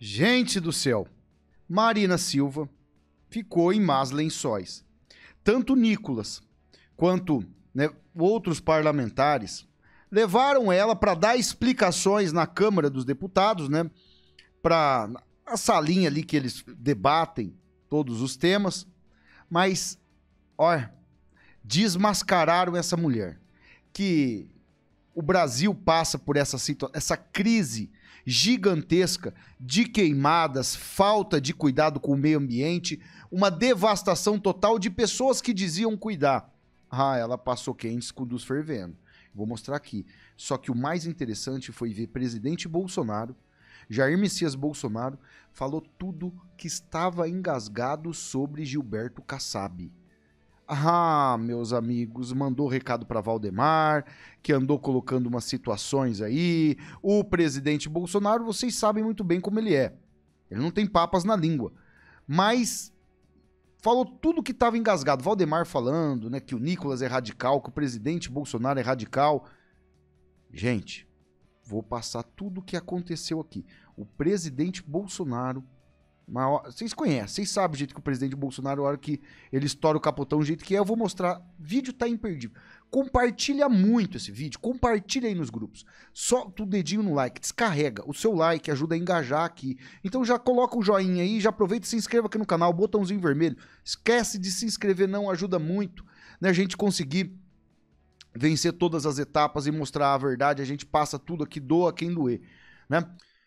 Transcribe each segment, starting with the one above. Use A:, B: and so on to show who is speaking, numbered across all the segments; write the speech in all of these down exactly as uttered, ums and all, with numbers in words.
A: Gente do céu, Marina Silva ficou em más lençóis. Tanto Nicolas quanto, né, outros parlamentares levaram ela para dar explicações na Câmara dos Deputados, né, para a salinha ali que eles debatem todos os temas, mas, olha, desmascararam essa mulher, que o Brasil passa por essa situação, essa crise gigantesca de queimadas, falta de cuidado com o meio ambiente, uma devastação total de pessoas que diziam cuidar. Ah, ela passou quente com dos fervendo. Vou mostrar aqui. Só que o mais interessante foi ver presidente Bolsonaro, Jair Messias Bolsonaro, falou tudo que estava engasgado sobre Gilberto Kassab. Ah, meus amigos, mandou recado para Valdemar, que andou colocando umas situações aí. O presidente Bolsonaro, vocês sabem muito bem como ele é. Ele não tem papas na língua. Mas falou tudo que estava engasgado. Valdemar falando, né, que o Nicolas é radical, que o presidente Bolsonaro é radical. Gente, vou passar tudo o que aconteceu aqui. O presidente Bolsonaro... Hora, vocês conhecem, vocês sabem o jeito que o presidente Bolsonaro, a hora que ele estoura o capotão, o jeito que é, eu vou mostrar. O vídeo tá imperdível. Compartilha muito esse vídeo, compartilha aí nos grupos. Solta o dedinho no like, descarrega. O seu like ajuda a engajar aqui. Então já coloca o joinha aí, já aproveita e se inscreva aqui no canal, botãozinho vermelho. Esquece de se inscrever não, ajuda muito, né, a gente conseguir vencer todas as etapas e mostrar a verdade. A gente passa tudo aqui, doa quem doer, né?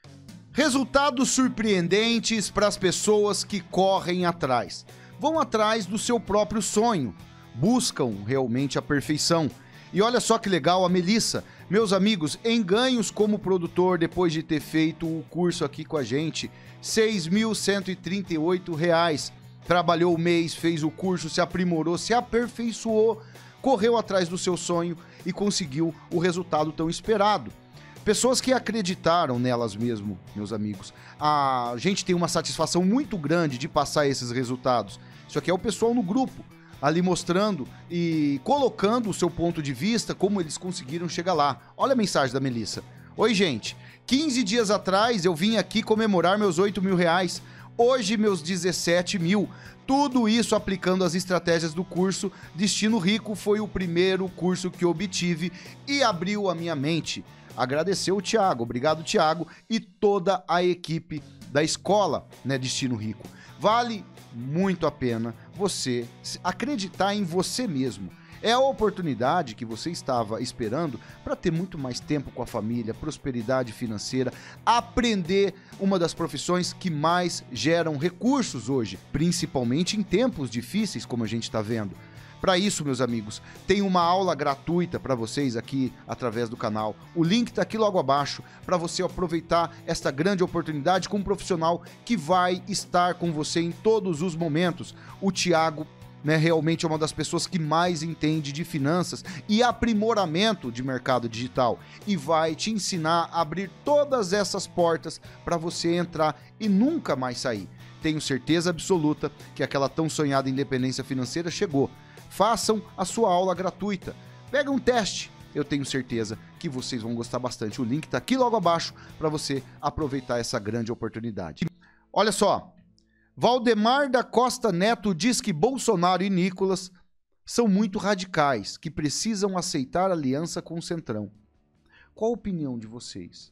A: Resultados surpreendentes para as pessoas que correm atrás. Vão atrás do seu próprio sonho. Buscam realmente a perfeição. E olha só que legal a Melissa. Meus amigos, em ganhos como produtor, depois de ter feito o curso aqui com a gente, seis mil cento e trinta e oito reais. Trabalhou o mês, fez o curso, se aprimorou, se aperfeiçoou, correu atrás do seu sonho e conseguiu o resultado tão esperado. Pessoas que acreditaram nelas mesmo, meus amigos. A gente tem uma satisfação muito grande de passar esses resultados. Isso aqui é o pessoal no grupo, ali mostrando e colocando o seu ponto de vista, como eles conseguiram chegar lá. Olha a mensagem da Melissa. Oi, gente. quinze dias atrás eu vim aqui comemorar meus oito mil reais. Hoje meus dezessete mil. Tudo isso aplicando as estratégias do curso Destino Rico. Foi o primeiro curso que obtive e abriu a minha mente. Agradeceu o Thiago, obrigado Thiago e toda a equipe da escola, né, Destino Rico. Vale muito a pena você acreditar em você mesmo. É a oportunidade que você estava esperando para ter muito mais tempo com a família, prosperidade financeira, aprender uma das profissões que mais geram recursos hoje, principalmente em tempos difíceis como a gente está vendo. Para isso, meus amigos, tem uma aula gratuita para vocês aqui através do canal. O link está aqui logo abaixo para você aproveitar esta grande oportunidade com um profissional que vai estar com você em todos os momentos. O Thiago, né, realmente é uma das pessoas que mais entende de finanças e aprimoramento de mercado digital e vai te ensinar a abrir todas essas portas para você entrar e nunca mais sair. Tenho certeza absoluta que aquela tão sonhada independência financeira chegou. Façam a sua aula gratuita. Pega um teste. Eu tenho certeza que vocês vão gostar bastante. O link está aqui logo abaixo para você aproveitar essa grande oportunidade. Olha só. Valdemar da Costa Neto diz que Bolsonaro e Nicolas são muito radicais, que precisam aceitar aliança com o Centrão. Qual a opinião de vocês?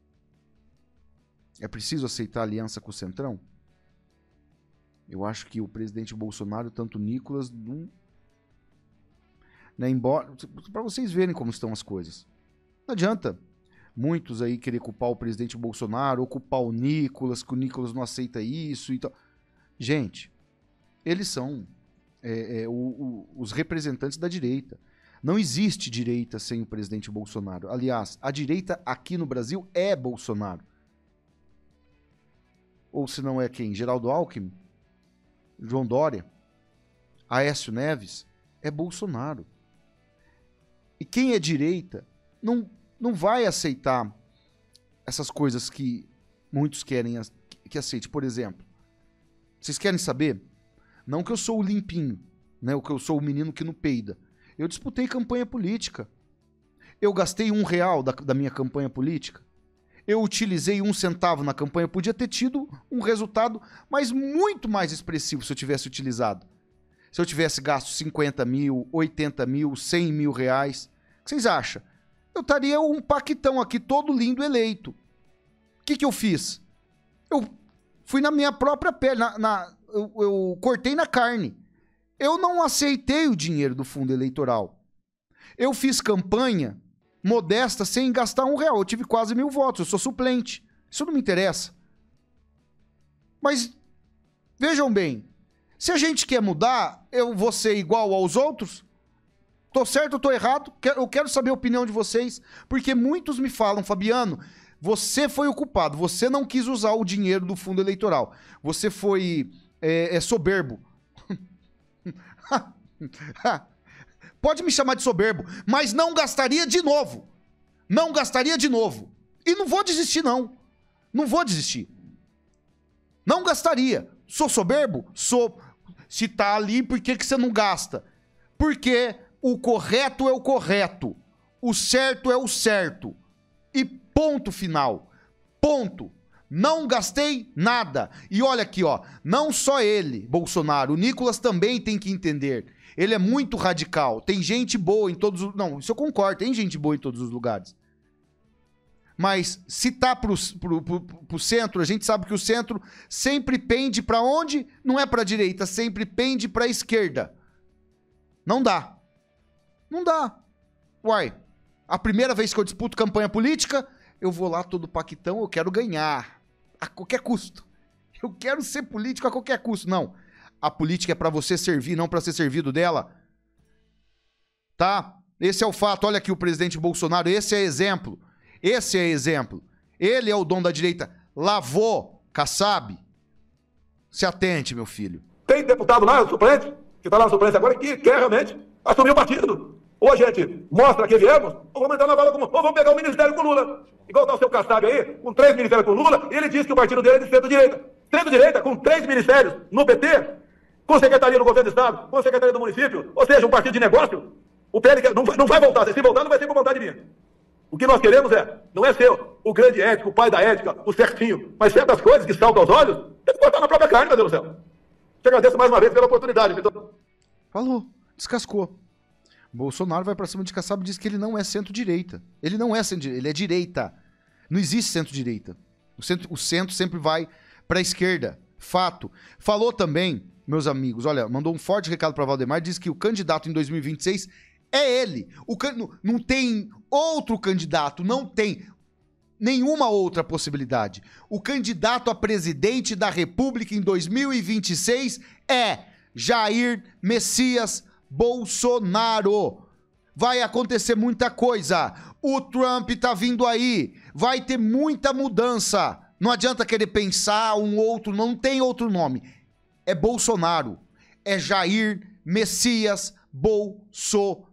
A: É preciso aceitar aliança com o Centrão? Eu acho que o presidente Bolsonaro, tanto Nicolas, não... Né, embora, para vocês verem como estão as coisas. Não adianta muitos aí querer culpar o presidente Bolsonaro ou culpar o Nicolas, que o Nicolas não aceita isso e tal. Gente, eles são é, é, o, o, os representantes da direita. Não existe direita sem o presidente Bolsonaro. Aliás, a direita aqui no Brasil é Bolsonaro. Ou se não é quem? Geraldo Alckmin? João Dória? Aécio Neves? É Bolsonaro. E quem é direita não, não vai aceitar essas coisas que muitos querem que aceite. Por exemplo, vocês querem saber? Não que eu sou o limpinho, né? O que eu sou o menino que não peida. Eu disputei campanha política. Eu gastei um real da, da minha campanha política. eu utilizei um centavo na campanha, podia ter tido um resultado, mas muito mais expressivo se eu tivesse utilizado. Se eu tivesse gasto cinquenta mil, oitenta mil, cem mil reais, o que vocês acham? Eu estaria um paquitão aqui, todo lindo, eleito. O que que eu fiz? Eu fui na minha própria pele, na, na, eu, eu cortei na carne. Eu não aceitei o dinheiro do fundo eleitoral. Eu fiz campanha modesta sem gastar um real. Eu tive quase mil votos, eu sou suplente. Isso não me interessa. Mas, vejam bem, se a gente quer mudar, eu vou ser igual aos outros? Tô certo ou tô errado? Eu quero saber a opinião de vocês, porque muitos me falam, Fabiano, você foi o culpado, você não quis usar o dinheiro do fundo eleitoral, você foi é, é, soberbo. Pode me chamar de soberbo, mas não gastaria de novo. Não gastaria de novo. E não vou desistir, não. Não vou desistir. Não gastaria. Sou soberbo? Sou. Se tá ali, por que que você não gasta? Porque o correto é o correto. O certo é o certo. E ponto final. Ponto. Não gastei nada. E olha aqui, ó. Não só ele, Bolsonaro. O Nicolas também tem que entender. Ele é muito radical. Tem gente boa em todos os... Não, isso eu concordo. Tem gente boa em todos os lugares. Mas se tá pro, pro, pro, pro centro, a gente sabe que o centro sempre pende pra onde? Não é pra direita, sempre pende pra esquerda. Não dá. Não dá. Uai, a primeira vez que eu disputo campanha política, eu vou lá todo paquitão, eu quero ganhar. A qualquer custo. Eu quero ser político a qualquer custo. Não. A política é pra você servir, não pra ser servido dela. Tá? Esse é o fato. Olha aqui o presidente Bolsonaro. Esse é exemplo. Esse é exemplo. Ele é o dono da direita. Lavou Kassab. Se atente, meu filho.
B: Tem deputado lá, suplente, que está lá na suplência agora, que quer realmente assumir o partido. Ou a gente mostra que viemos, ou vamos entrar na bala como... Ou vamos pegar o ministério com Lula. Igual está o seu Kassab aí, com três ministérios com Lula, e ele diz que o partido dele é de centro-direita. Centro-direita, com três ministérios no P T, com secretaria do governo do Estado, com secretaria do município, ou seja, um partido de negócio. O P L não vai, não vai voltar. Se voltar, não vai ser por vontade minha. O que nós queremos é, não é ser o grande ético, o pai da ética, o certinho, mas certas coisas que saltam aos olhos, tem que botar na própria carne, meu Deus do céu. Te agradeço mais uma vez pela oportunidade, Vitor.
A: Falou, descascou. Bolsonaro vai pra cima de Kassab e diz que ele não é centro-direita. Ele não é centro-direita, ele é direita. Não existe centro-direita. O centro, o centro sempre vai pra esquerda. Fato. Falou também, meus amigos, olha, mandou um forte recado pra Valdemar, diz que o candidato em dois mil e vinte e seis é ele. O can... Não tem outro candidato, não tem nenhuma outra possibilidade. O candidato a presidente da República em dois mil e vinte e seis é Jair Messias Bolsonaro. Vai acontecer muita coisa. O Trump tá vindo aí. Vai ter muita mudança. Não adianta querer pensar um outro, não tem outro nome. É Bolsonaro. É Jair Messias Bolsonaro.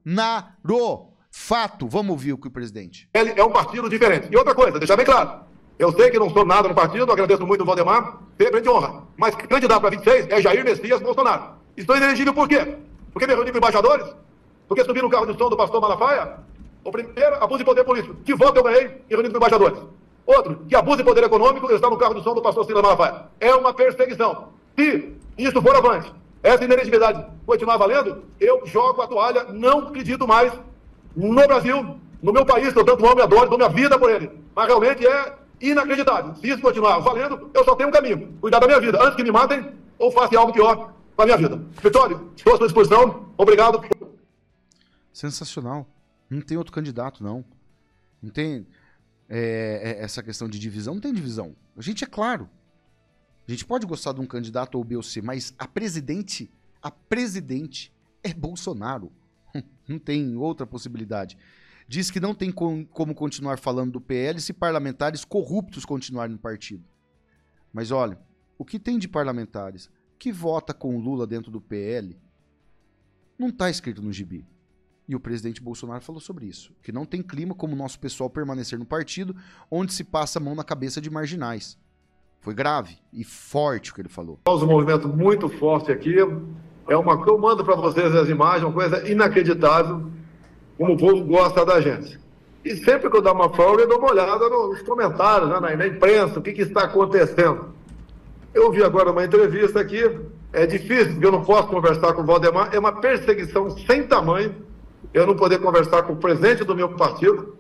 A: Fato. Vamos ouvir o que o presidente...
B: Ele é um partido diferente. E outra coisa, deixar bem claro. Eu sei que não sou nada no partido, agradeço muito o Valdemar, sempre de honra. Mas candidato para vinte e seis é Jair Messias Bolsonaro. Estou inelegível por quê? Porque me reuni com embaixadores? Porque subi no carro de som do pastor Malafaia? O primeiro, abuso de poder político. Que voto eu ganhei e reuni com embaixadores? Outro, que abuso de poder econômico, eu estava no carro de som do pastor Silas Malafaia. É uma perseguição. Se isso for avante, essa inelegibilidade continuar valendo, eu jogo a toalha, não acredito mais no Brasil, no meu país, que eu tanto amo e adoro, dou minha vida por ele. Mas realmente é inacreditável. Se isso continuar valendo, eu só tenho um caminho. Cuidar da minha vida, antes que me matem ou façam algo pior com a minha vida. Vitório, estou à sua disposição. Obrigado.
A: Sensacional. Não tem outro candidato, não. Não tem é, é, essa questão de divisão. Não tem divisão. A gente é claro. A gente pode gostar de um candidato ou B ou C, mas a presidente, a presidente é Bolsonaro. Não tem outra possibilidade. Diz que não tem com, como continuar falando do P L se parlamentares corruptos continuarem no partido. Mas olha, o que tem de parlamentares que vota com o Lula dentro do P L não está escrito no gibi. E o presidente Bolsonaro falou sobre isso. Que não tem clima como o nosso pessoal permanecer no partido onde se passa a mão na cabeça de marginais. Foi grave e forte o que ele falou.
B: Um movimento muito forte aqui. É uma, eu mando para vocês as imagens, uma coisa inacreditável, como o povo gosta da gente. E sempre que eu dou uma folga, eu dou uma olhada nos comentários, né, na, na imprensa, o que, que está acontecendo. Eu vi agora uma entrevista aqui, é difícil, porque eu não posso conversar com o Valdemar, é uma perseguição sem tamanho, eu não poder conversar com o presidente do meu partido.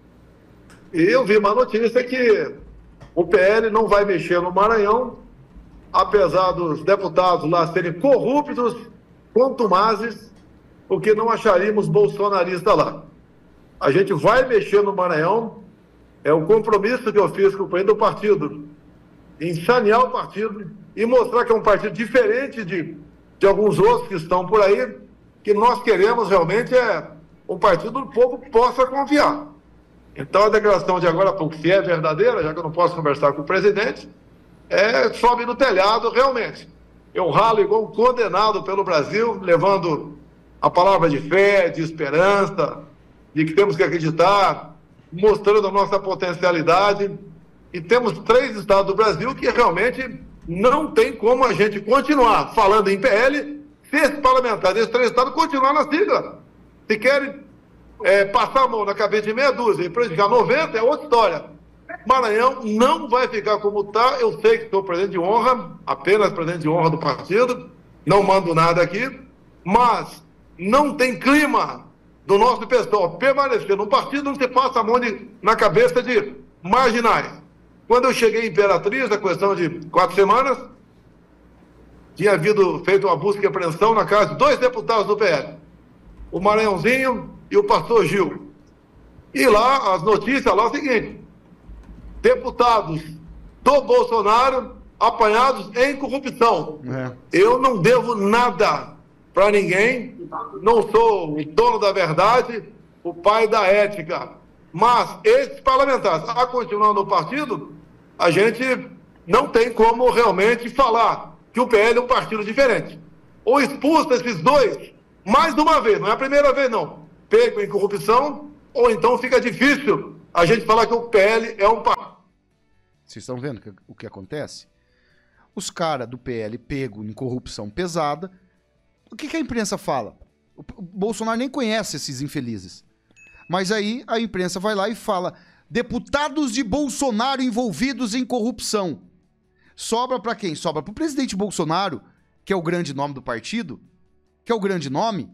B: E eu vi uma notícia que o P L não vai mexer no Maranhão, apesar dos deputados lá serem corruptos, contumazes, porque não acharíamos bolsonaristas lá. A gente vai mexer no Maranhão, é o compromisso que eu fiz com o presidente do partido, em sanear o partido e mostrar que é um partido diferente de, de alguns outros que estão por aí, que nós queremos realmente é um partido do povo que possa confiar. Então a declaração de agora, se é verdadeira, já que eu não posso conversar com o presidente, é sobe no telhado realmente. Eu ralo igual um condenado pelo Brasil, levando a palavra de fé, de esperança, de que temos que acreditar, mostrando a nossa potencialidade. E temos três estados do Brasil que realmente não tem como a gente continuar falando em P L se esses parlamentares desses três estados continuar na sigla. Se querem é, passar a mão na cabeça de meia dúzia e prejudicar noventa, é outra história. Maranhão não vai ficar como está. Eu sei que sou presidente de honra, apenas presidente de honra do partido, não mando nada aqui, mas não tem clima do nosso pessoal permanecer no partido, não se passa a mão de, na cabeça de marginais. Quando eu cheguei em Imperatriz, a questão de quatro semanas, tinha havido feito uma busca e apreensão na casa de dois deputados do P L, o Maranhãozinho e o pastor Gil. E lá, as notícias lá é o seguinte: deputados do Bolsonaro apanhados em corrupção. É. Eu não devo nada para ninguém, não sou o dono da verdade, o pai da ética. Mas esses parlamentares, a continuar no partido, a gente não tem como realmente falar que o P L é um partido diferente. Ou expulsa esses dois, mais de uma vez, não é a primeira vez não, pego em corrupção, ou então fica difícil a gente falar que o P L é um partido.
A: Vocês estão vendo que, o que acontece? Os caras do P L pego em corrupção pesada. O que, que a imprensa fala? O, o Bolsonaro nem conhece esses infelizes. Mas aí a imprensa vai lá e fala: deputados de Bolsonaro envolvidos em corrupção. Sobra para quem? Sobra para o presidente Bolsonaro, que é o grande nome do partido, que é o grande nome.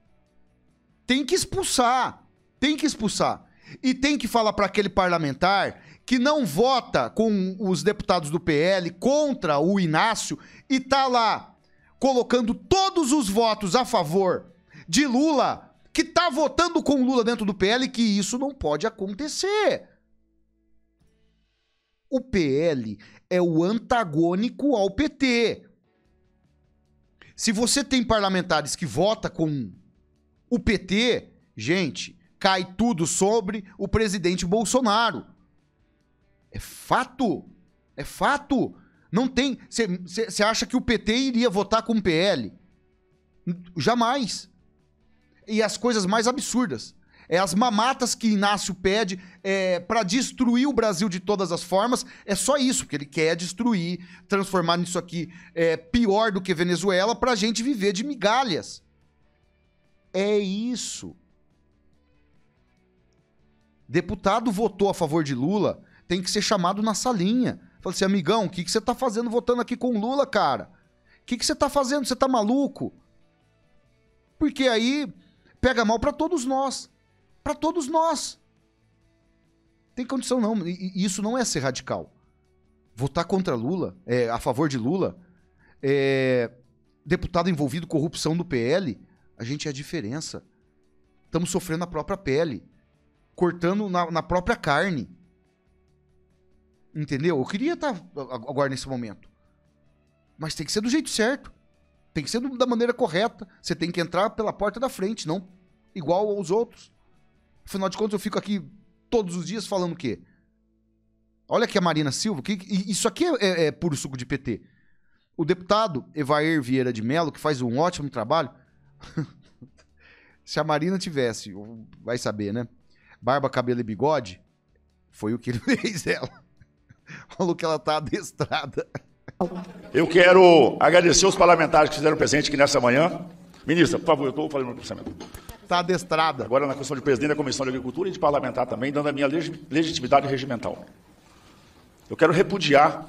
A: Tem que expulsar. Tem que expulsar. E tem que falar para aquele parlamentar que não vota com os deputados do P L contra o Inácio e tá lá colocando todos os votos a favor de Lula, que tá votando com Lula dentro do P L, que isso não pode acontecer. O P L é o antagônico ao P T. Se você tem parlamentares que votam com o P T, gente, cai tudo sobre o presidente Bolsonaro. É fato. É fato. Não tem... Você acha que o P T iria votar com o P L? Jamais. E as coisas mais absurdas. É as mamatas que Inácio pede é, para destruir o Brasil de todas as formas. É só isso, porque ele quer destruir, transformar nisso aqui é, pior do que Venezuela pra gente viver de migalhas. É isso. Deputado votou a favor de Lula, tem que ser chamado na salinha. Fala assim: amigão, o que, que você tá fazendo votando aqui com Lula, cara? O que, que você tá fazendo? Você tá maluco? Porque aí pega mal pra todos nós. Pra todos nós. Tem condição não. E isso não é ser radical. Votar contra Lula, é, a favor de Lula, é, deputado envolvido em corrupção do P L, a gente é a diferença. Estamos sofrendo na própria pele. Cortando na, na própria carne. Entendeu? Eu queria estar agora nesse momento. Mas tem que ser do jeito certo. Tem que ser do, da maneira correta. Você tem que entrar pela porta da frente, não igual aos outros. Afinal de contas, eu fico aqui todos os dias falando o quê? Olha aqui a Marina Silva. Que, isso aqui é, é, é puro suco de P T. O deputado Evair Vieira de Mello, que faz um ótimo trabalho. Se a Marina tivesse, vai saber, né? Barba, cabelo e bigode, foi o que ele fez ela. Falou que ela tá adestrada.
C: Eu quero agradecer os parlamentares que fizeram presente aqui nessa manhã. Ministra, por favor, eu estou falando no pensamento.
A: Tá adestrada.
C: Agora na questão de presidente da Comissão de Agricultura e de parlamentar também, dando a minha legitimidade regimental. Eu quero repudiar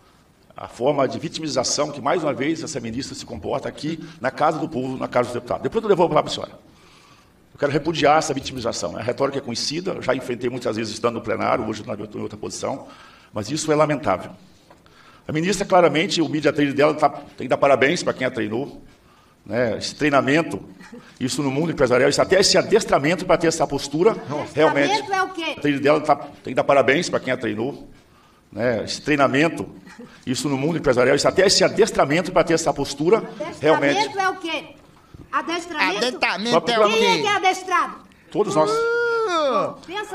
C: a forma de vitimização que, mais uma vez, essa ministra se comporta aqui na Casa do Povo, na Casa dos Deputados. Depois eu devolvo lá para a senhora. Eu quero repudiar essa vitimização. A retórica é conhecida, eu já enfrentei muitas vezes estando no plenário, hoje estou em outra posição, mas isso é lamentável. A ministra, claramente, o media training dela tá, tem que dar parabéns para quem a treinou. Né? Esse treinamento, isso no mundo empresarial, isso, até esse adestramento para ter essa postura, adestramento realmente. É o quê? O treino dela tá, tem que dar parabéns para quem a treinou. Né? Esse treinamento, isso no mundo empresarial, isso, até esse adestramento para ter essa postura, adestramento realmente.
D: Adestramento é o quê? Adestramento?
A: Adestramento é o quê?
D: Quem é que é adestrado?
C: Todos nós.
A: Uh,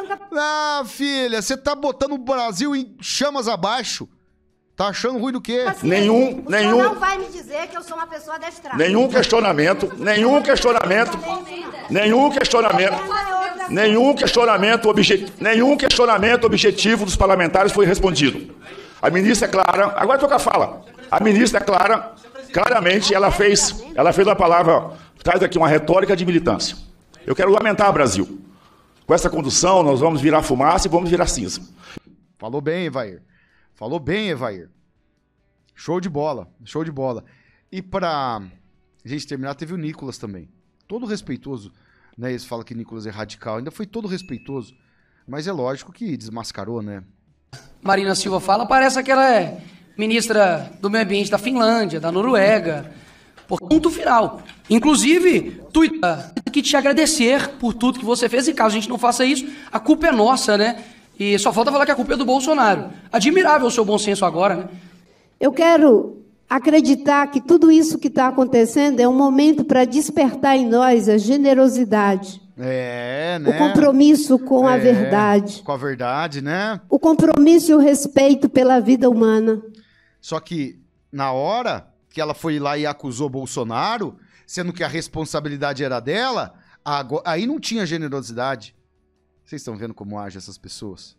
A: ah, filha, você tá botando o Brasil em chamas abaixo. Tá achando ruim do quê?
D: Assim,
C: nenhum,
D: o
C: nenhum.
D: Você não vai me dizer que eu sou uma pessoa adestrada.
C: Nenhum questionamento, nenhum questionamento, nenhum questionamento, nenhum questionamento, obje, nenhum questionamento objetivo dos parlamentares foi respondido. A ministra é clara, agora toca a fala. A ministra é clara, claramente ela fez, ela fez a palavra, traz aqui uma retórica de militância. Eu quero lamentar, Brasil. Com essa condução, nós vamos virar fumaça e vamos virar cinza.
A: Falou bem, Evair. Falou bem, Evair. Show de bola, show de bola. E pra gente terminar, teve o Nicolas também. Todo respeitoso, né? Eles falam que Nicolas é radical, ainda foi todo respeitoso. Mas é lógico que desmascarou, né?
E: Marina Silva fala, parece que ela é ministra do meio ambiente da Finlândia, da Noruega. Por ponto final. Inclusive, tuita que te agradecer por tudo que você fez. E caso a gente não faça isso, a culpa é nossa, né? E só falta falar que a culpa é do Bolsonaro. Admirável o seu bom senso agora, né?
F: Eu quero acreditar que tudo isso que está acontecendo é um momento para despertar em nós a generosidade.
A: É, né?
F: O compromisso com
A: é,
F: a verdade.
A: Com a verdade, né?
F: O compromisso e o respeito pela vida humana.
A: Só que, na hora que ela foi lá e acusou Bolsonaro, sendo que a responsabilidade era dela, aí não tinha generosidade. Vocês estão vendo como agem essas pessoas?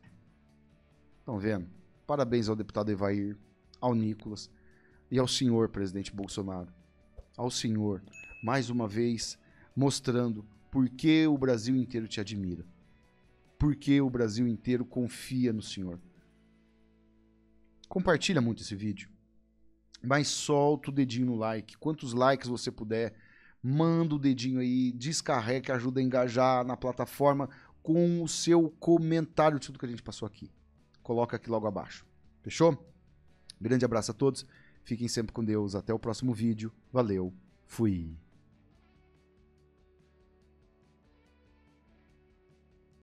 A: Estão vendo? Parabéns ao deputado Evair, ao Nicolas e ao senhor presidente Bolsonaro. Ao senhor, mais uma vez, mostrando por que o Brasil inteiro te admira. Por que o Brasil inteiro confia no senhor. Compartilha muito esse vídeo. Mas solta o dedinho no like. Quantos likes você puder, manda o dedinho aí, descarrega, que ajuda a engajar na plataforma com o seu comentário de tudo que a gente passou aqui. Coloca aqui logo abaixo. Fechou? Grande abraço a todos. Fiquem sempre com Deus. Até o próximo vídeo. Valeu. Fui.